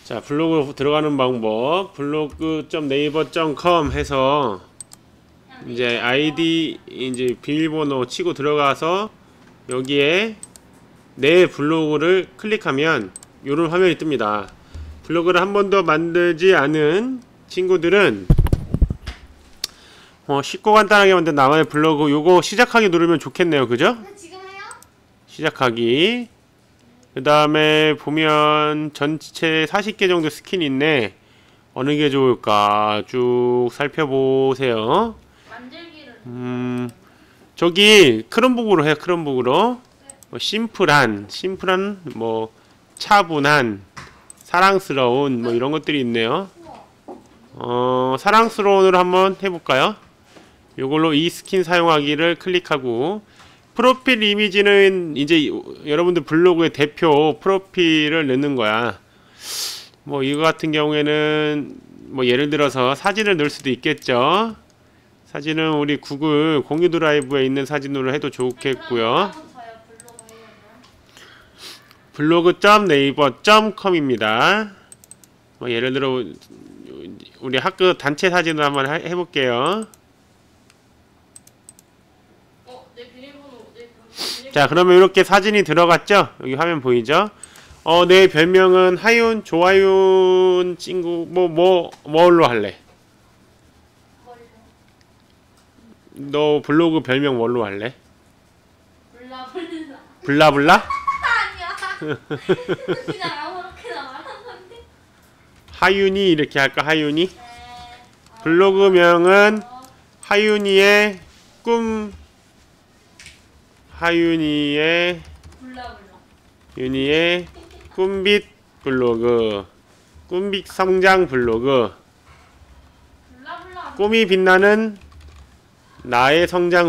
자, 블로그 들어가는 방법 블로그.naver.com 해서 이제 아이디 이제 비밀번호 치고 들어가서 여기에 내 블로그를 클릭하면 요런 화면이 뜹니다. 블로그를 한 번도 만들지 않은 친구들은 쉽고 간단하게 만든 나만의 블로그 요거 시작하기 누르면 좋겠네요. 그죠? 지금 해요? 시작하기. 그 다음에 보면 전체 40개 정도 스킨이 있네. 어느 게 좋을까 쭉 살펴보세요. 만들기를 저기 크롬북으로 해요. 크롬북으로. 뭐 심플한 뭐 차분한 사랑스러운 뭐 이런 것들이 있네요. 사랑스러운으로 한번 해볼까요? 요걸로 이 스킨 사용하기를 클릭하고, 프로필 이미지는 이제 여러분들 블로그의 대표 프로필을 넣는 거야. 뭐 이거 같은 경우에는 뭐 예를 들어서 사진을 넣을 수도 있겠죠. 사진은 우리 구글 공유 드라이브에 있는 사진으로 해도 좋겠고요. 블로그.naver.com입니다. 뭐 예를 들어 우리 학교 단체 사진을 한번 해볼게요. 자, 그러면 이렇게 사진이 들어갔죠? 여기 화면 보이죠? 내 별명은 하윤, 조하윤 친구, 뭘로 할래? 너 블로그 별명 뭘로 할래? 블라블라? 아니야. 그냥 아무렇게나 말한 건데. 하윤이 이렇게 할까? 하윤이? 블로그명은 하윤이의 윤희의 꿈빛 블로그, 꿈빛 성장 블로그, 꿈이 빛나는 나의 성장.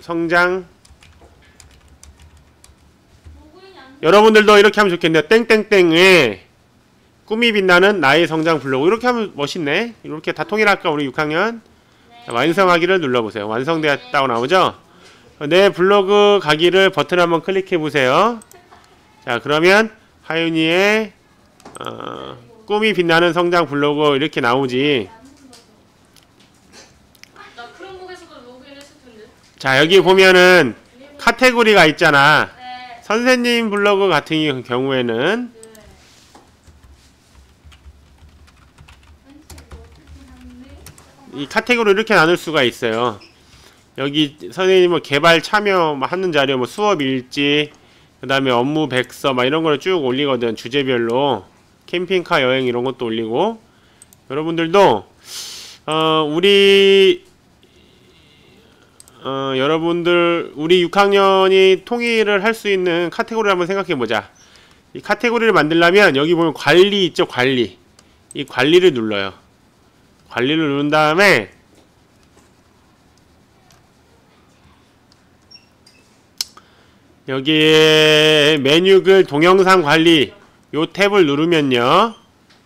여러분들도 이렇게 하면 좋겠네요. 땡땡땡에 꿈이 빛나는 나의 성장 블로그. 이렇게 하면 멋있네. 이렇게 다 통일할까 우리 6학년? 자, 완성하기를 눌러보세요. 완성되었다고 나오죠? 내 블로그 가기를 버튼 한번 클릭해 보세요. 자, 그러면 하윤이의 꿈이 빛나는 성장 블로그 이렇게 나오지. 자, 여기 보면은 카테고리가 있잖아. 선생님 블로그 같은 경우에는 이 카테고리 이렇게 나눌 수가 있어요. 여기 선생님 뭐 개발 참여 하는 자료, 뭐 수업 일지, 그 다음에 업무 백서 막 이런 걸 쭉 올리거든. 주제별로 캠핑카 여행 이런 것도 올리고. 여러분들도 여러분들 우리 6학년이 통일을 할 수 있는 카테고리를 한번 생각해 보자. 이 카테고리를 만들려면 여기 보면 관리 있죠. 관리. 이 관리를 눌러요. 관리를 누른 다음에 여기에 메뉴글 동영상 관리 요 탭을 누르면요,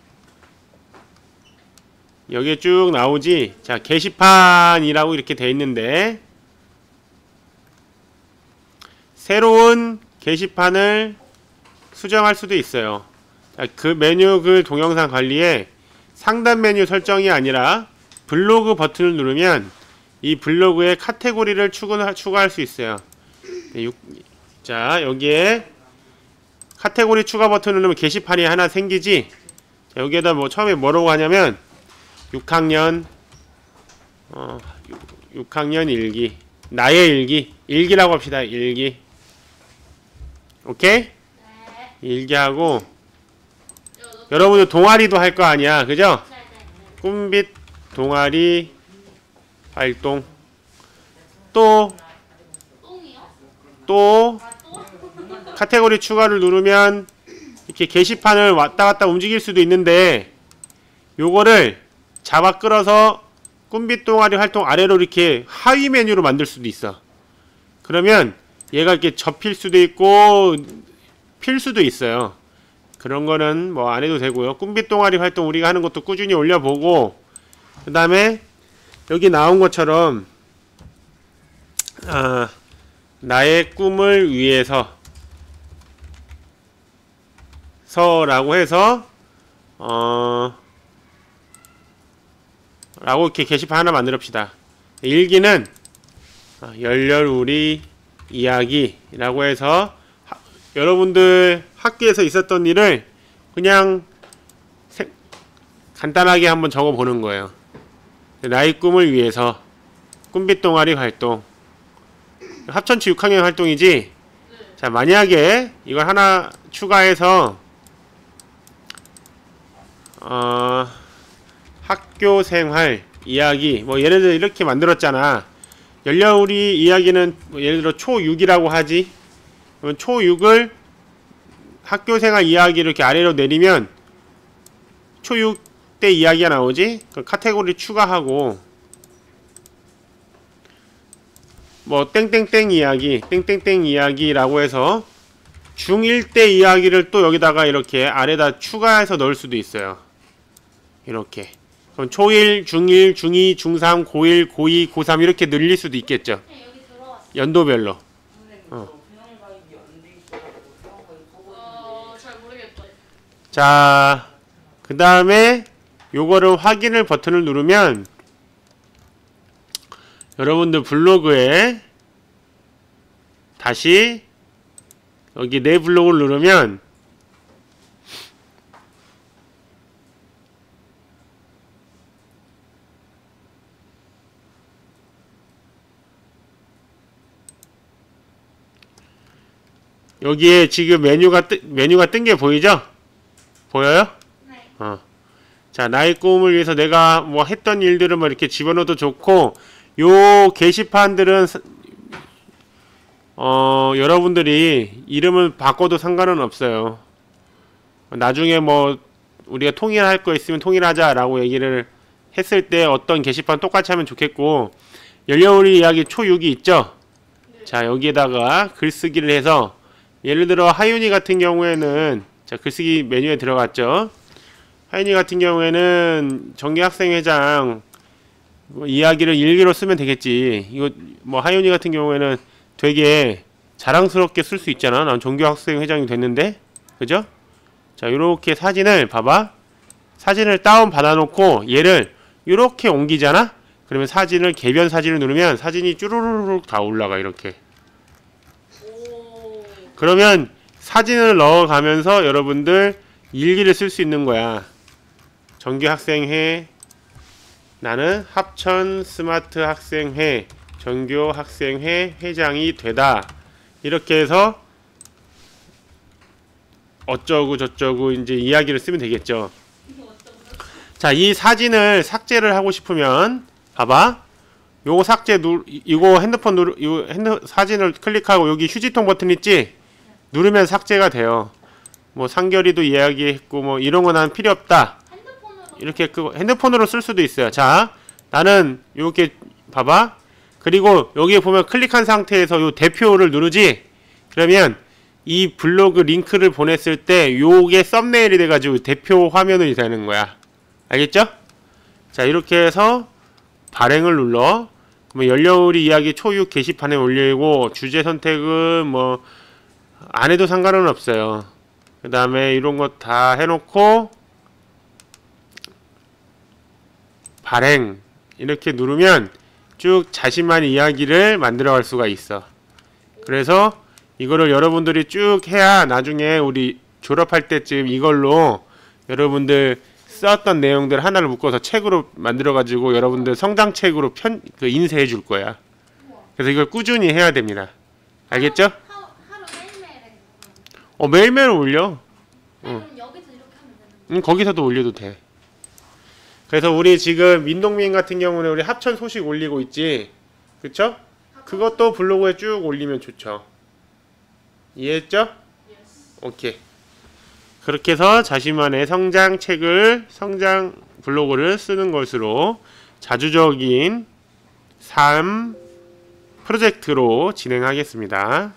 여기에 쭉 나오지. 자, 게시판이라고 이렇게 돼 있는데 새로운 게시판을 수정할 수도 있어요. 자, 그 메뉴글 동영상 관리에 상단 메뉴 설정이 아니라 블로그 버튼을 누르면 이 블로그의 카테고리를 추가할 수 있어요. 자, 여기에 카테고리 추가 버튼을 누르면 게시판이 하나 생기지. 자, 여기에다 뭐 처음에 뭐라고 하냐면 6학년 6학년 일기, 나의 일기라고 합시다. 일기. 오케이? 일기하고 여러분들 동아리도 할 거 아니야. 그죠? 꿈빛 동아리 활동. 또 카테고리 추가를 누르면 이렇게 게시판을 왔다 갔다 움직일 수도 있는데, 요거를 잡아 끌어서 꿈빛 동아리 활동 아래로 이렇게 하위 메뉴로 만들 수도 있어. 그러면 얘가 이렇게 접힐 수도 있고 필 수도 있어요. 그런 거는 뭐 안 해도 되고요. 꿈빛 동아리 활동 우리가 하는 것도 꾸준히 올려보고, 그 다음에 여기 나온 것처럼 나의 꿈을 위해서 라고 해서 라고 이렇게 게시판 하나 만들읍시다. 일기는 열렬우리 이야기라고 해서 여러분들 학교에서 있었던 일을 그냥 간단하게 한번 적어 보는 거예요. 나의 꿈을 위해서 꿈빛 동아리 활동, 합천치 6학년 활동이지. 자, 만약에 이걸 하나 추가해서 학교 생활 이야기, 뭐 예를 들어 이렇게 만들었잖아. 열려우리 이야기는 뭐 예를 들어 초6이라고 하지. 그러면 초6을 학교 생활 이야기를 이렇게 아래로 내리면 초6 때 이야기가 나오지. 그 카테고리 추가하고 뭐 땡땡땡 이야기, 땡땡땡 이야기라고 해서 중1 때 이야기를 또 여기다가 이렇게 아래다 추가해서 넣을 수도 있어요. 이렇게. 그럼 초1, 중1, 중2, 중3, 고1, 고2, 고3 이렇게 늘릴 수도 있겠죠. 여기 들어왔어. 연도별로. 잘 모르겠다. 자, 그 다음에 요거를 확인을 버튼을 누르면 여러분들 블로그에 다시 여기 내 블로그를 누르면 여기에 지금 메뉴가 뜬 게 보이죠? 보여요? 네. 자, 나의 꿈을 위해서 내가 뭐 했던 일들을 뭐 이렇게 집어넣어도 좋고, 요 게시판들은 여러분들이 이름을 바꿔도 상관은 없어요. 나중에 뭐 우리가 통일할 거 있으면 통일하자라고 얘기를 했을 때 어떤 게시판 똑같이 하면 좋겠고, 열려우리 이야기 초6이 있죠? 자, 여기에다가 글쓰기를 해서 예를 들어 하윤이 같은 경우에는 자, 글쓰기 메뉴에 들어갔죠. 하윤이 같은 경우에는 정규학생회장 이야기를 일기로 쓰면 되겠지. 이거 뭐 하윤이 같은 경우에는 되게 자랑스럽게 쓸 수 있잖아. 난 정규학생회장이 됐는데, 그죠? 자, 요렇게 사진을 봐봐. 사진을 다운 받아놓고 얘를 요렇게 옮기잖아. 그러면 사진을 개변 사진을 누르면 사진이 쭈루루룩 다 올라가. 이렇게. 그러면 사진을 넣어가면서 여러분들 일기를 쓸 수 있는 거야. 정규학생회, 나는 합천 스마트 학생회 정교 학생회 회장이 되다. 이렇게 해서 어쩌고 저쩌고 이제 이야기를 쓰면 되겠죠. 자, 이 사진을 삭제를 하고 싶으면 봐봐. 요거 삭제 이거 핸드폰 사진을 클릭하고 여기 휴지통 버튼 있지? 누르면 삭제가 돼요. 뭐 상결이도 이야기했고 뭐 이런 거 난 필요 없다. 이렇게 핸드폰으로 쓸 수도 있어요. 자, 나는 이렇게 봐봐. 그리고 여기에 보면 클릭한 상태에서 요 대표를 누르지. 그러면 이 블로그 링크를 보냈을 때 요게 썸네일이 돼가지고 대표 화면이 되는 거야. 알겠죠? 자, 이렇게 해서 발행을 눌러. 그러면 열려우리 이야기 초6 게시판에 올리고 주제 선택은 뭐 안 해도 상관은 없어요. 그 다음에 이런 거 다 해놓고 발행 이렇게 누르면 쭉 자신만의 이야기를 만들어 갈 수가 있어. 그래서 이거를 여러분들이 쭉 해야 나중에 우리 졸업할 때쯤 이걸로 여러분들 썼던 내용들 하나를 묶어서 책으로 만들어 가지고 여러분들 성장책으로 인쇄해 줄 거야. 그래서 이걸 꾸준히 해야 됩니다. 알겠죠? 하루 매일매일 해. 매일매일 올려. 그럼 여기서 이렇게 하면 되는 거기서도 올려도 돼. 그래서 우리 지금 민동민 같은 경우는 우리 합천 소식 올리고 있지. 그쵸? 그것도 블로그에 쭉 올리면 좋죠. 이해했죠? 오케이. 그렇게 해서 자신만의 성장 블로그를 쓰는 것으로 자주적인 삶 프로젝트로 진행하겠습니다.